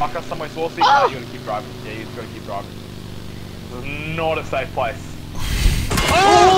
Mark us somewhere saucy. No, you gotta keep driving. Yeah, you just gotta keep driving. This is not a safe place. Oh!